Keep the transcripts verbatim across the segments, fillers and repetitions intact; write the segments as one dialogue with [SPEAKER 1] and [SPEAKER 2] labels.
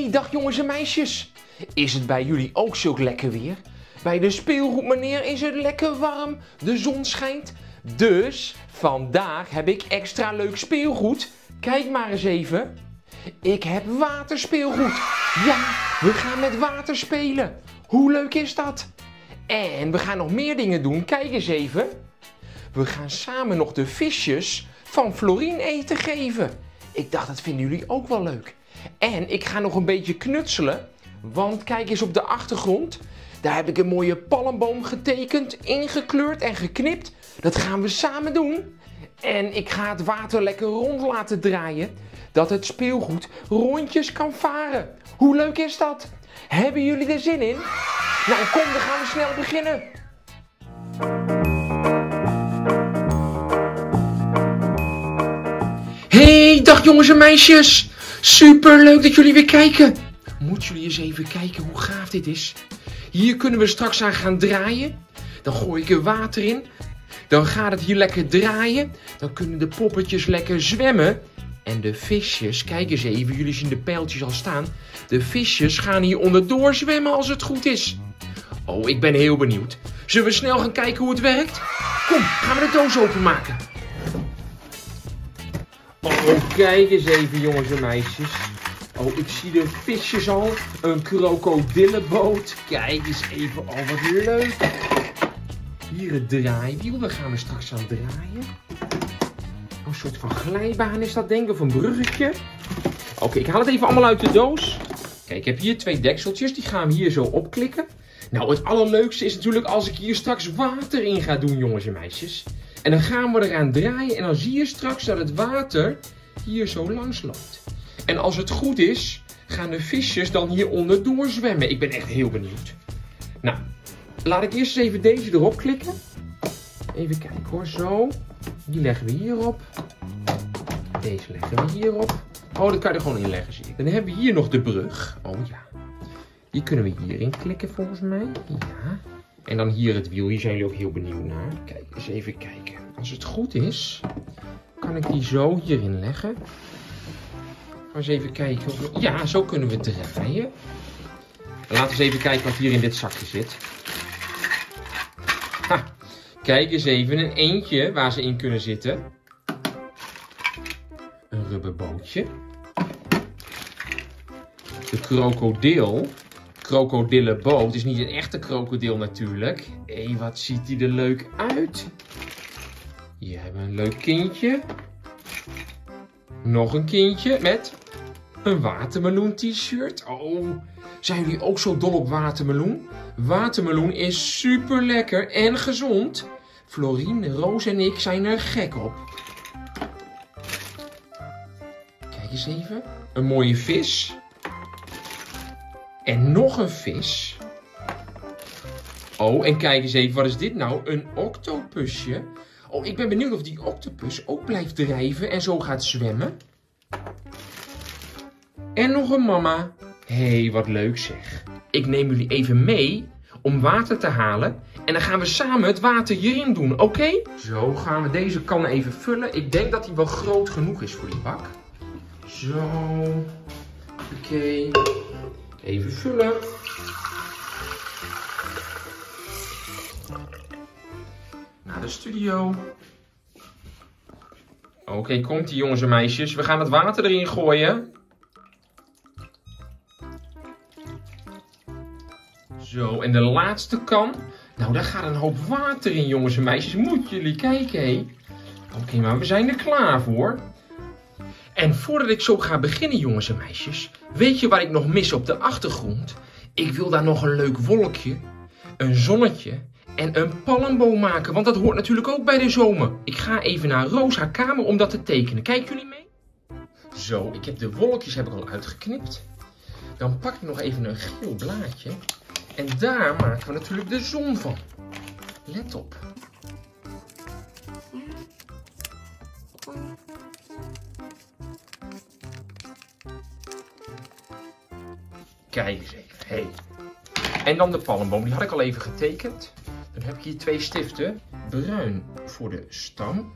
[SPEAKER 1] Hey, dag jongens en meisjes. Is het bij jullie ook zo lekker weer? Bij de speelgoed meneer is het lekker warm, de zon schijnt. Dus vandaag heb ik extra leuk speelgoed. Kijk maar eens even. Ik heb waterspeelgoed. Ja, we gaan met water spelen. Hoe leuk is dat? En we gaan nog meer dingen doen. Kijk eens even. We gaan samen nog de visjes van Florien eten geven. Ik dacht, dat vinden jullie ook wel leuk. En ik ga nog een beetje knutselen. Want kijk eens op de achtergrond. Daar heb ik een mooie palmboom getekend, ingekleurd en geknipt. Dat gaan we samen doen. En ik ga het water lekker rond laten draaien. Dat het speelgoed rondjes kan varen. Hoe leuk is dat? Hebben jullie er zin in? Nou kom, dan gaan we snel beginnen. Hey, dag jongens en meisjes. Super leuk dat jullie weer kijken. Moeten jullie eens even kijken hoe gaaf dit is. Hier kunnen we straks aan gaan draaien. Dan gooi ik er water in. Dan gaat het hier lekker draaien. Dan kunnen de poppetjes lekker zwemmen. En de visjes, kijk eens even, jullie zien de pijltjes al staan. De visjes gaan hier onderdoor zwemmen als het goed is. Oh, ik ben heel benieuwd. Zullen we snel gaan kijken hoe het werkt? Kom, gaan we de doos openmaken. Oh, kijk eens even jongens en meisjes. Oh, ik zie de visjes al. Een krokodillenboot. Kijk eens even, oh wat leuk. Hier het draaiwiel, daar gaan we straks aan draaien. Een soort van glijbaan is dat denk ik, of een bruggetje. Oké, okay, ik haal het even allemaal uit de doos. Kijk, ik heb hier twee dekseltjes, die gaan we hier zo opklikken. Nou, het allerleukste is natuurlijk als ik hier straks water in ga doen, jongens en meisjes. En dan gaan we eraan draaien en dan zie je straks dat het water hier zo langs loopt. En als het goed is, gaan de visjes dan hieronder doorzwemmen. Ik ben echt heel benieuwd. Nou, laat ik eerst eens even deze erop klikken. Even kijken hoor, zo. Die leggen we hierop. Deze leggen we hierop. Oh, dat kan je er gewoon in leggen, zie ik. Dan hebben we hier nog de brug. Oh ja. Die kunnen we hierin klikken volgens mij. Ja. En dan hier het wiel. Hier zijn jullie ook heel benieuwd naar. Kijk, eens even kijken. Als het goed is, kan ik die zo hierin leggen. Eens even kijken. Of... Ja, zo kunnen we draaien. Laten we eens even kijken wat hier in dit zakje zit. Ha. Kijk eens even, een eendje waar ze in kunnen zitten. Een rubberbootje. De krokodil. Krokodillenboot is niet een echte krokodil natuurlijk. Hé, hey, wat ziet die er leuk uit. Hier hebben we een leuk kindje. Nog een kindje met een watermeloen t-shirt. Oh, zijn jullie ook zo dol op watermeloen? Watermeloen is super lekker en gezond. Florien, Roos en ik zijn er gek op. Kijk eens even. Een mooie vis. En nog een vis. Oh, en kijk eens even. Wat is dit nou? Een octopusje. Oh, ik ben benieuwd of die octopus ook blijft drijven en zo gaat zwemmen. En nog een mama. Hé, hey, wat leuk zeg. Ik neem jullie even mee om water te halen. En dan gaan we samen het water hierin doen, oké? Okay? Zo, gaan we deze kan even vullen. Ik denk dat die wel groot genoeg is voor die bak. Zo. Oké. Okay. Even vullen. Naar de studio. Oké, okay, komt ie jongens en meisjes. We gaan het water erin gooien. Zo, en de laatste kan. Nou, daar gaat een hoop water in, jongens en meisjes. Moeten jullie kijken, hé. Oké, okay, maar we zijn er klaar voor. En voordat ik zo ga beginnen, jongens en meisjes. Weet je waar ik nog mis op de achtergrond? Ik wil daar nog een leuk wolkje, een zonnetje en een palmboom maken. Want dat hoort natuurlijk ook bij de zomer. Ik ga even naar Roos haar kamer om dat te tekenen. Kijken jullie mee? Zo, ik heb de wolkjes heb ik al uitgeknipt. Dan pak ik nog even een geel blaadje. En daar maken we natuurlijk de zon van. Let op. Kijk eens even. Hey. En dan de palmboom. Die had ik al even getekend. Dan heb ik hier twee stiften. Bruin voor de stam.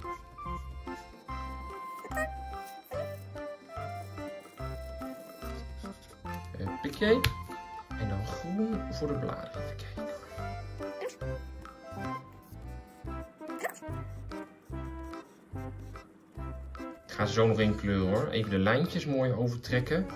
[SPEAKER 1] Huppakee. En dan groen voor de bladeren. Even kijken. Ik ga ze zo nog in kleuren hoor. Even de lijntjes mooi overtrekken.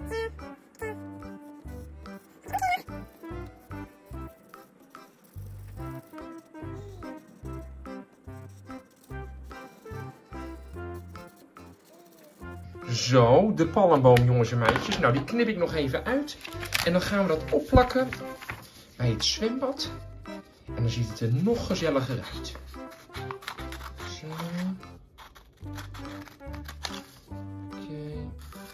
[SPEAKER 1] Zo, de palmboom jongens en meisjes. Nou, die knip ik nog even uit. En dan gaan we dat opplakken bij het zwembad. En dan ziet het er nog gezelliger uit. Zo. Oké.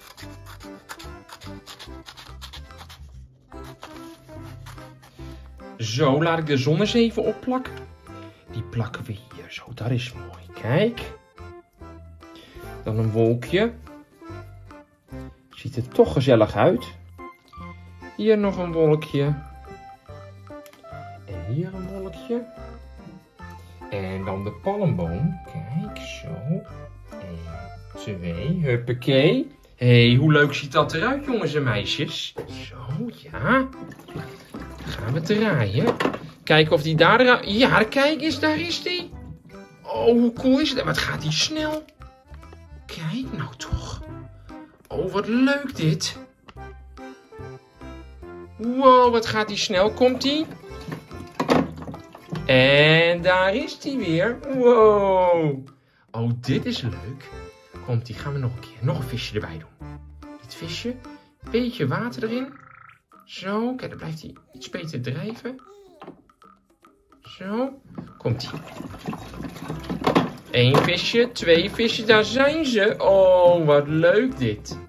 [SPEAKER 1] Zo, laat ik de zon eens even opplakken. Die plakken we hier. Zo, dat is mooi. Kijk. Dan een wolkje. Ziet er toch gezellig uit. Hier nog een wolkje. En hier een wolkje. En dan de palmboom. Kijk, zo. één, twee, huppakee. Hé, hey, hoe leuk ziet dat eruit, jongens en meisjes? Zo, ja. Dan gaan we draaien. Kijken of die daar eruit... Ja, kijk eens, daar is die. Oh, hoe cool is het? Wat gaat die snel. Kijk nou toch. Oh, wat leuk dit. Wow, wat gaat die snel. Komt die? En daar is die weer. Wow. Oh, dit is leuk. Komt die, gaan we nog een keer. Nog een visje erbij doen. Dit visje. Beetje water erin. Zo, kijk, dan blijft hij iets beter drijven. Zo. Komt die. Eén visje, twee visjes, daar zijn ze. Oh, wat leuk dit.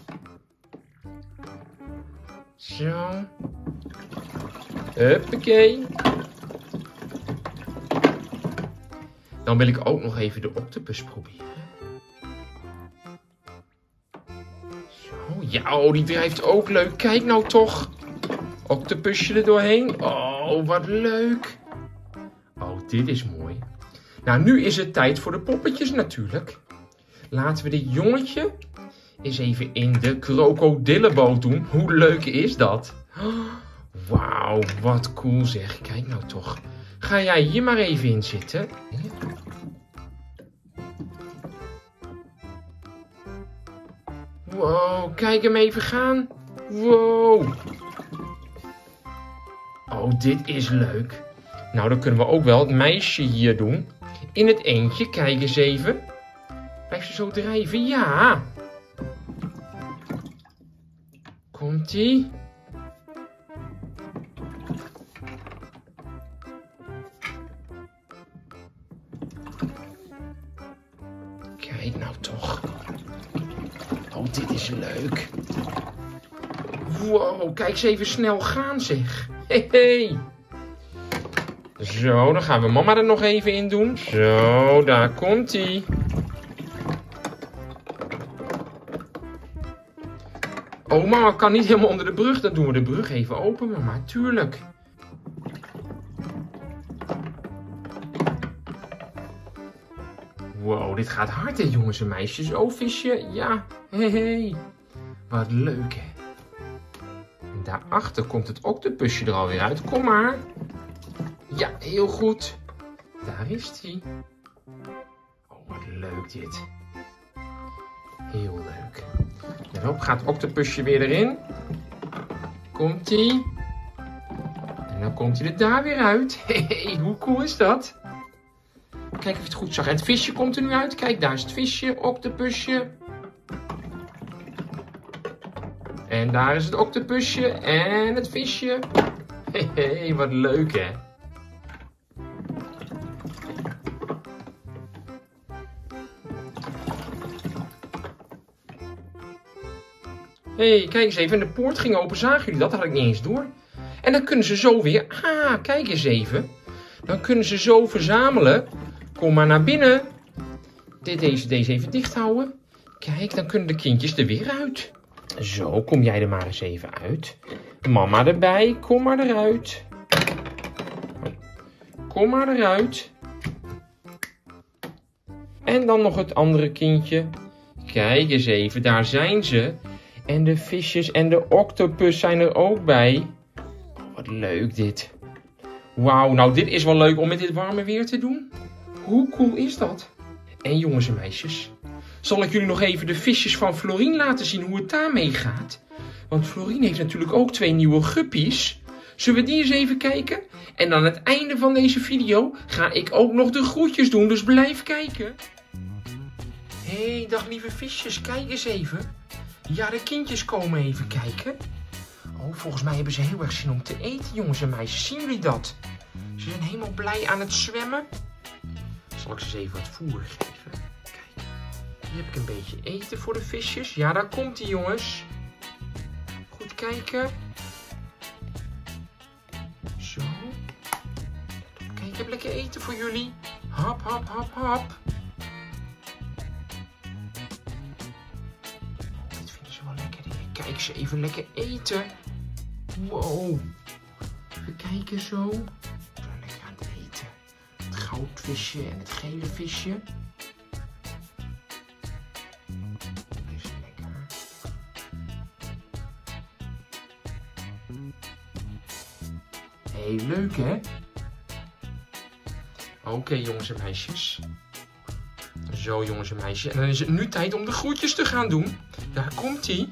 [SPEAKER 1] Zo. Huppakee. Dan wil ik ook nog even de octopus proberen. Zo, ja, oh, die drijft ook leuk. Kijk nou toch. Octopusje er doorheen. Oh, wat leuk. Oh, dit is mooi. Nou, nu is het tijd voor de poppetjes natuurlijk. Laten we dit jongetje eens even in de krokodillenboot doen. Hoe leuk is dat? Wauw, wat cool zeg. Kijk nou toch. Ga jij hier maar even in zitten. Wow, kijk hem even gaan. Wow. Oh, dit is leuk. Nou, dan kunnen we ook wel het meisje hier doen. In het eentje, kijk eens even. Blijft ze zo drijven? Ja. Komt-ie? Kijk nou toch. Oh, dit is leuk. Wow, kijk eens even snel gaan zeg. Hey, hey. Zo, dan gaan we mama er nog even in doen. Zo, daar komt hij. Oh, mama kan niet helemaal onder de brug. Dan doen we de brug even open, mama. Tuurlijk. Wow, dit gaat hard hè, jongens en meisjes. Oh, visje. Ja. Hey, hey. Wat leuk hè. En daarachter komt het octopusje er alweer uit. Kom maar. Ja, heel goed. Daar is hij. Oh, wat leuk dit. Heel leuk. En dan gaat het octopusje weer erin. Komt hij. En dan komt hij er daar weer uit. Hey, hoe cool is dat? Kijk of je het goed zag. En het visje komt er nu uit. Kijk, daar is het visje, octopusje. En daar is het octopusje en het visje. Hey, hey, wat leuk hè. Hé, hey, kijk eens even. De poort ging open. Zagen jullie dat? Dat had ik niet eens door. En dan kunnen ze zo weer... Ah, kijk eens even. Dan kunnen ze zo verzamelen. Kom maar naar binnen. Deze, deze even dicht houden. Kijk, dan kunnen de kindjes er weer uit. Zo, kom jij er maar eens even uit. Mama erbij. Kom maar eruit. Kom maar eruit. En dan nog het andere kindje. Kijk eens even. Daar zijn ze. En de visjes en de octopus zijn er ook bij. Wat leuk dit. Wauw, nou dit is wel leuk om met dit warme weer te doen. Hoe cool is dat? En jongens en meisjes, zal ik jullie nog even de visjes van Florien laten zien hoe het daarmee gaat? Want Florien heeft natuurlijk ook twee nieuwe guppies. Zullen we die eens even kijken? En aan het einde van deze video ga ik ook nog de groetjes doen, dus blijf kijken. Hé, hey, dag lieve visjes, kijk eens even. Ja, de kindjes komen even kijken. Oh, volgens mij hebben ze heel erg zin om te eten, jongens en meisjes. Zien jullie dat? Ze zijn helemaal blij aan het zwemmen. Zal ik ze eens even wat voer geven? Kijk, hier heb ik een beetje eten voor de visjes. Ja, daar komt ie, jongens. Goed kijken. Zo. Kijk, ik heb lekker eten voor jullie. Hap, hap, hap, hap. Dat vinden ze wel lekker. Kijk ze even lekker eten. Wow. Even kijken zo. Zo lekker aan het eten. Het goudvisje en het gele visje. Is lekker. Hé, hey, leuk hè? Oké okay, jongens en meisjes. Zo jongens en meisjes. En dan is het nu tijd om de groetjes te gaan doen. Daar komt ie.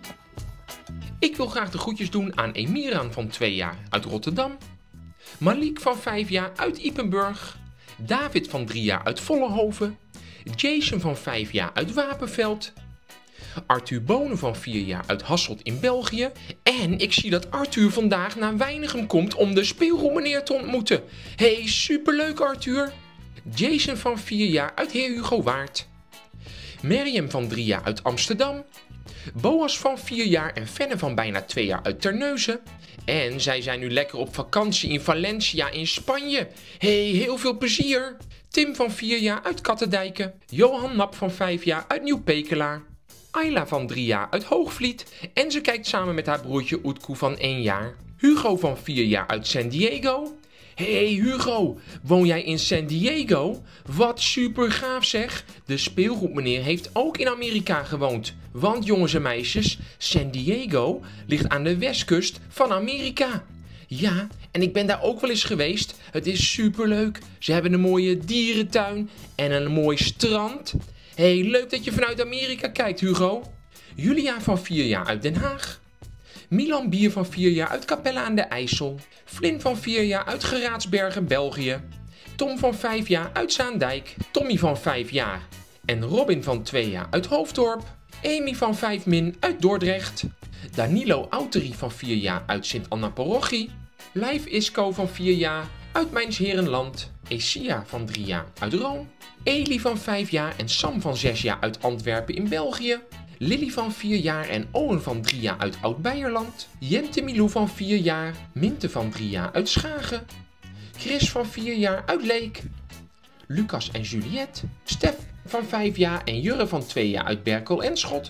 [SPEAKER 1] Ik wil graag de groetjes doen aan Emiran van twee jaar uit Rotterdam. Malik van vijf jaar uit Ypenburg. David van drie jaar uit Vollenhoven. Jason van vijf jaar uit Wapenveld. Arthur Bonen van vier jaar uit Hasselt in België. En ik zie dat Arthur vandaag naar Weinigem komt om de speelgoedmeneer te ontmoeten. Hey, superleuk Arthur. Jason van vier jaar uit Heer Hugo Waard. Meriem van drie jaar uit Amsterdam. Boas van vier jaar en Fenne van bijna twee jaar uit Terneuzen. En zij zijn nu lekker op vakantie in Valencia in Spanje. Hey, heel veel plezier. Tim van vier jaar uit Kattendijken. Johan Nap van vijf jaar uit Nieuw-Pekelaar. Ayla van drie jaar uit Hoogvliet. En ze kijkt samen met haar broertje Oetkoe van één jaar. Hugo van vier jaar uit San Diego. Hey Hugo, woon jij in San Diego? Wat super gaaf zeg. De speelgoedmeneer heeft ook in Amerika gewoond. Want jongens en meisjes, San Diego ligt aan de westkust van Amerika. Ja, en ik ben daar ook wel eens geweest. Het is super leuk. Ze hebben een mooie dierentuin en een mooi strand. Hey, leuk dat je vanuit Amerika kijkt Hugo. Julia van vier jaar uit Den Haag. Milan Bier van vier jaar uit Capelle aan de IJssel. Flynn van vier jaar uit Geraadsbergen, België. Tom van vijf jaar uit Zaandijk. Tommy van vijf jaar. En Robin van twee jaar uit Hoofddorp. Amy van vijf min uit Dordrecht. Danilo Auterie van vier jaar uit Sint-Anna-Parochie. Lijf Isco van vier jaar uit Mijnsherenland. Esia van drie jaar uit Rome. Eli van vijf jaar en Sam van zes jaar uit Antwerpen in België. Lily van vier jaar en Owen van drie jaar uit Oud-Beierland. Jente Milou van vier jaar. Minte van drie jaar uit Schagen. Chris van vier jaar uit Leek. Lucas en Juliette. Stef van vijf jaar en Jurre van twee jaar uit Berkel en Schot.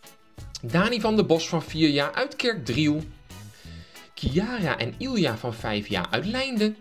[SPEAKER 1] Dani van de Bos van vier jaar uit Kerkdriel. Kiara en Ilja van vijf jaar uit Leinden.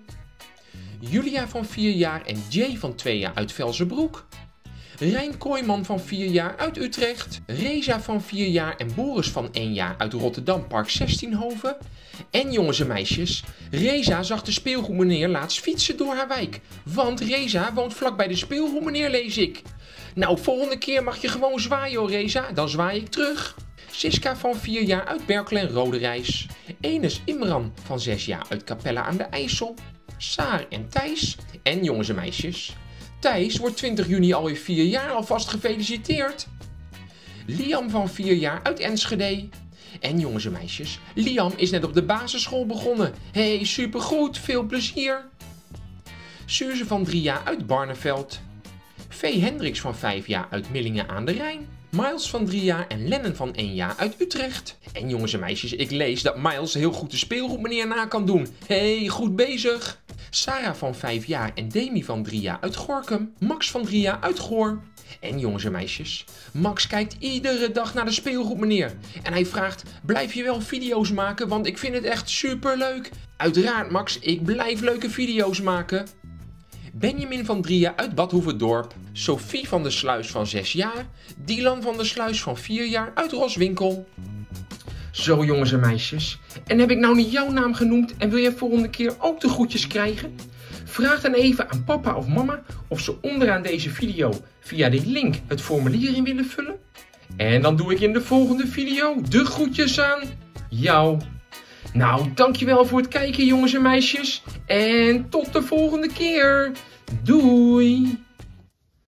[SPEAKER 1] Julia van vier jaar en Jay van twee jaar uit Velzenbroek. Rijn Kooijman van vier jaar uit Utrecht. Reza van vier jaar en Boris van één jaar uit Rotterdam Park zestienhoven. En jongens en meisjes, Reza zag de speelgoedmeneer laatst fietsen door haar wijk. Want Reza woont vlakbij de speelgoedmeneer, lees ik. Nou, volgende keer mag je gewoon zwaaien hoor Reza, dan zwaai ik terug. Siska van vier jaar uit Berkel en Roderijs. Enes Imran van zes jaar uit Capelle aan de IJssel. Saar en Thijs. En jongens en meisjes, Thijs wordt twintig juni alweer vier jaar, alvast gefeliciteerd. Liam van vier jaar uit Enschede. En jongens en meisjes, Liam is net op de basisschool begonnen. Hey, supergoed, veel plezier. Suze van drie jaar uit Barneveld. Vee Hendricks van vijf jaar uit Millingen aan de Rijn. Miles van drie jaar en Lennon van één jaar uit Utrecht. En jongens en meisjes, ik lees dat Miles heel goed de speelgoedmeneer na kan doen. Hey, goed bezig. Sarah van vijf jaar en Demi van drie jaar uit Gorinchem. Max van drie jaar uit Goor. En jongens en meisjes, Max kijkt iedere dag naar de speelgoedmeneer. En hij vraagt, blijf je wel video's maken, want ik vind het echt super leuk. Uiteraard Max, ik blijf leuke video's maken. Benjamin van drie jaar uit Bad Hoeverdorp. Sophie van der Sluis van zes jaar. Dylan van der Sluis van vier jaar uit Roswinkel. Zo jongens en meisjes, en heb ik nou niet jouw naam genoemd en wil jij volgende keer ook de groetjes krijgen? Vraag dan even aan papa of mama of ze onderaan deze video via die link het formulier in willen vullen. En dan doe ik in de volgende video de groetjes aan jou. Nou, dankjewel voor het kijken jongens en meisjes en tot de volgende keer. Doei!